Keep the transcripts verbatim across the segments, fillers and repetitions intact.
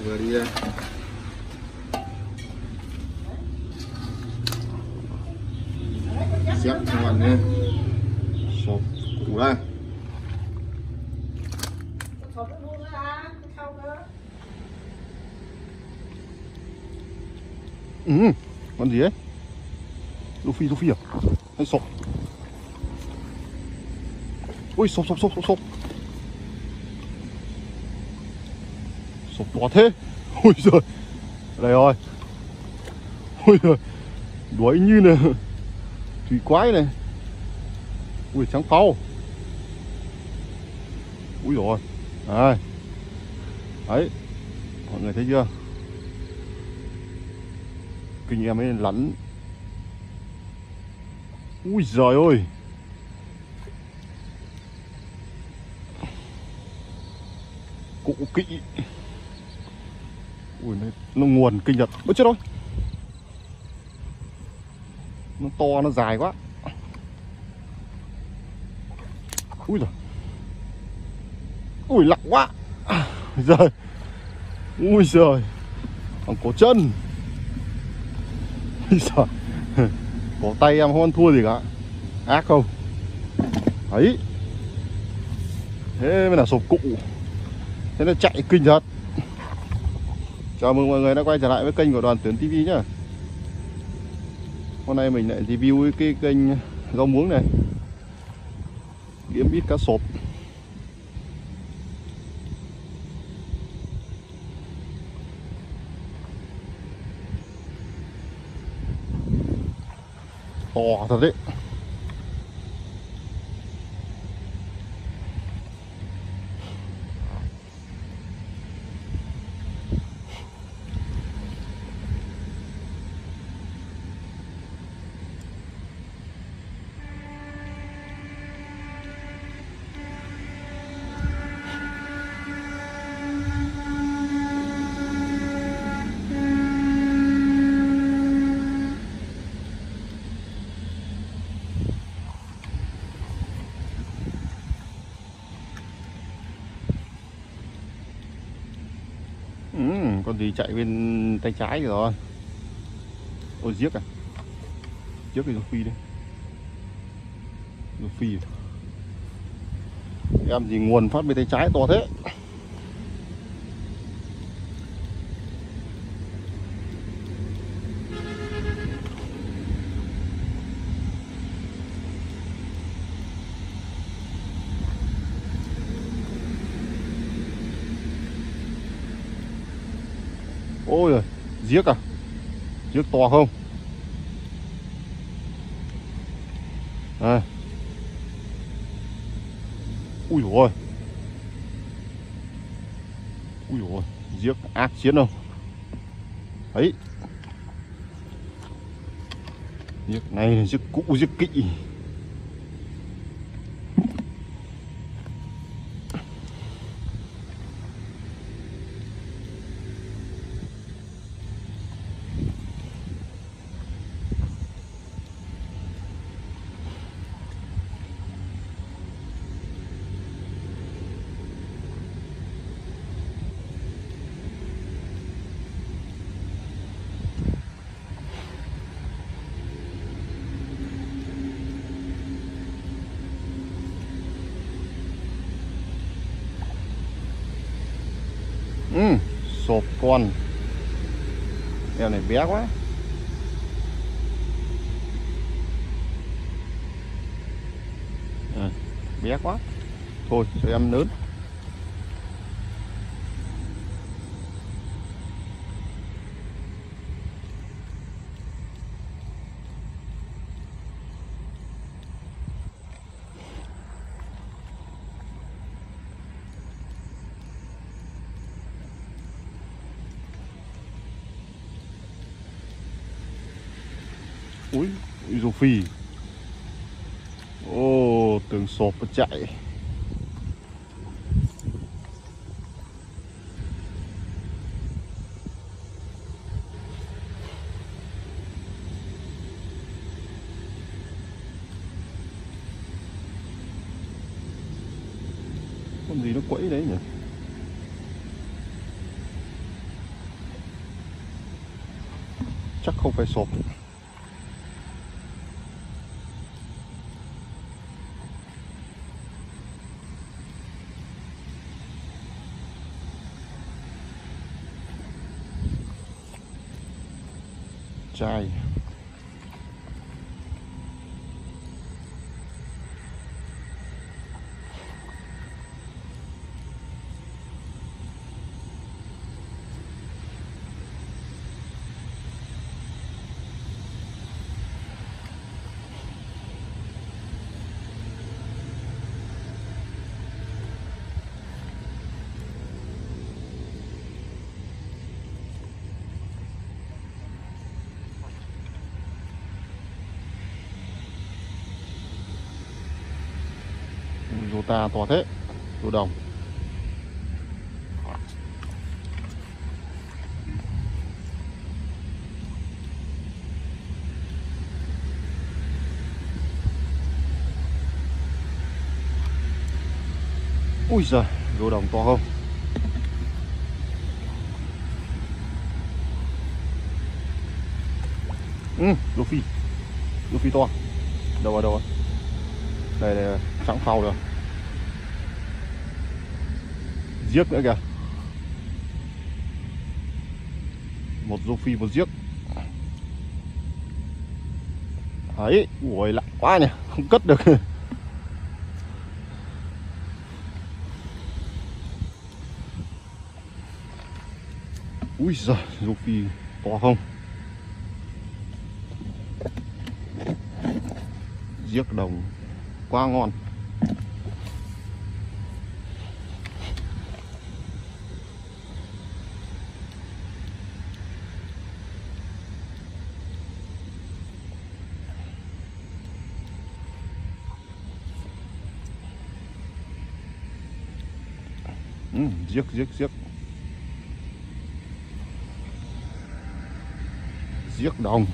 vừa đi xếp ngon nhé. Sộp củ đây. Ừ, con gì ấy? Luffy, Luffy à? Hay sộp? Ui, sộp, sộp, sộp, sộp, sộp. Sộp to thế. Ui giời. Đây rồi. Ui giời. Đuổi như này. Thủy quái này. Ui, trắng phao. Ui rồi. Đây. Đấy. Mọi người thấy chưa? Kinh em ấy lắn. Ui giời ơi. Cụ kỵ. Ui nó, nó nguồn kinh nhật. Ôi chết rồi. Nó to, nó dài quá. Ui giời. Ui lặng quá. Giời. Ui giời. Bằng cổ chân. Ui giời. Cổ tay em không ăn thua gì cả. Ác không? Đấy. Thế mới là sộp cụ. Thế nó chạy kinh thật. Chào mừng mọi người đã quay trở lại với kênh của Đoàn Tuyển ti vi nhá. Hôm nay mình lại review cái kênh rau muống này. Kiếm ít cá sộp. To thật đấy. Ừ, con gì chạy bên tay trái rồi. Ôi giếc à. Giếc thì phi đây. Phi. Em gì nguồn phát bên tay trái to thế. Ôi giời, giếc à? Giếc to không? À. Ui dồi ôi. Ui dồi ôi, giếc ác chiến không? Đấy. Giếc này giếc cũ, giếc kỵ. Ừ, sộp con. Em này bé quá. À, bé quá. Thôi cho em lớn. Ui, ui rô phi. Ô, từng sộp nó chạy. Con gì nó quẫy đấy nhỉ? chắc không phải sộp. Chai. Rô ta to thế, rô đồng. Ui giời, rô đồng to không? Ừ, rô phi, rô phi to. Đâu rồi, đâu rồi? Đây, đây, trắng phao rồi. Giếc nữa kìa. Một rô phi, một giếc. Đấy, ui lặng quá nhỉ, không cất được. Ui giời, rô phi to không? Giếc đồng quá ngon. Ừ, giếc giếc giếc. Giếc đồng.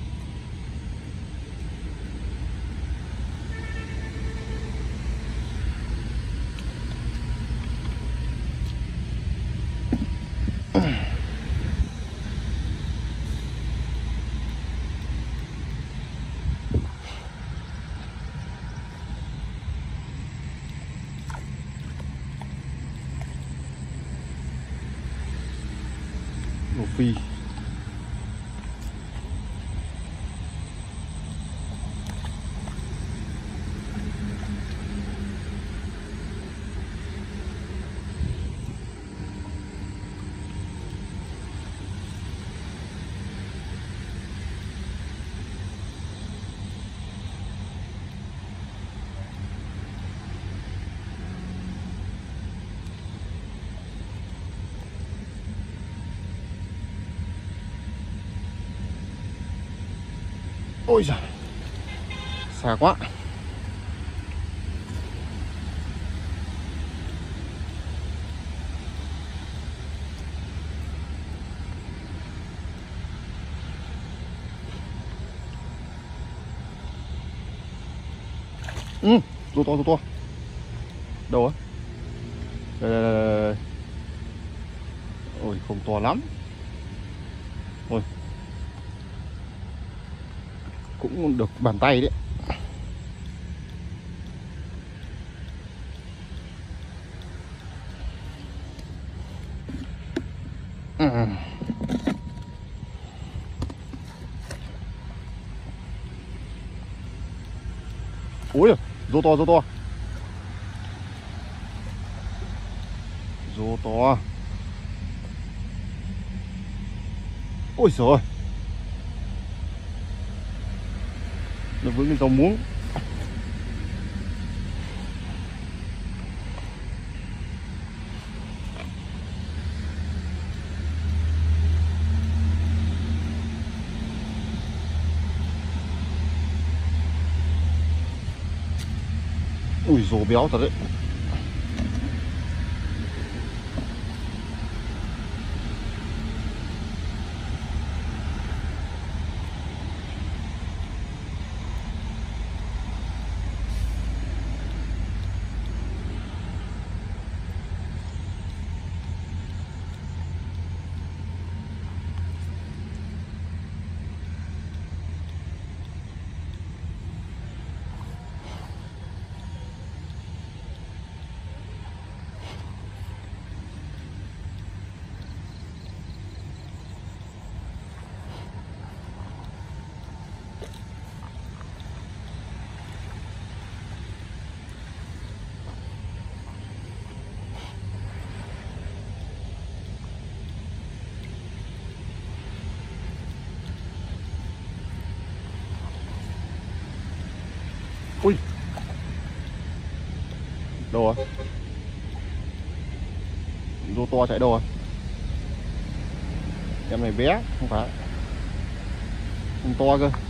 Rô phi. Ôi giời, xa quá. Ừ, rô to, rô to. Đâu á? Đây, đây, đây, đây, đây. Ôi, không to lắm. Ôi, cũng được bàn tay đấy. Ừ. Ôi, rô to, rô to. Rô to. Ôi giời ơi, nó vướng cái dầu muống. Ui rô béo thật đấy. đâu rồi? Rô to chạy đâu rồi? Em này bé, không phải. Không to cơ.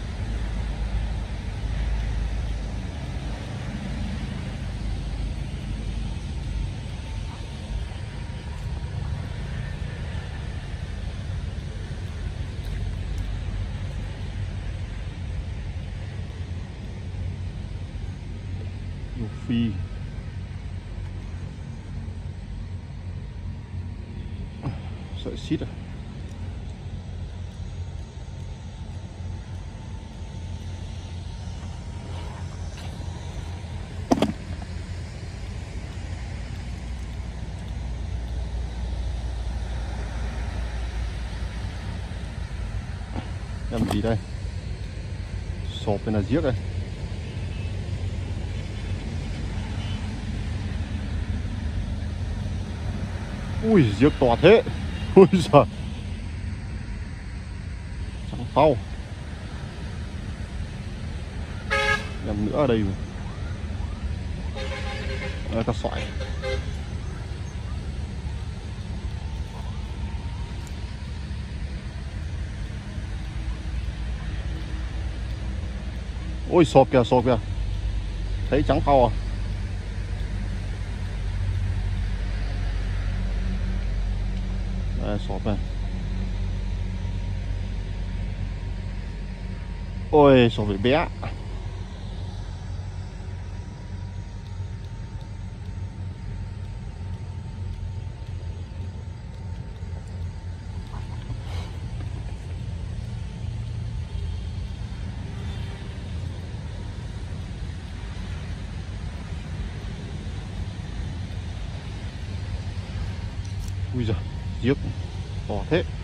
Rô phi. Sợi xít à? Em gì đây? Sộp bên là giếc đây. Ui, giếc to thế. Ui giời. Trắng phau. Em nữa ở đây mà. À, ta xoải. Ôi sộp kìa, sộp kìa. Thấy trắng phau à? Đây, sộp này. Ôi sộp bị bé. Ui giời, giếc to thế.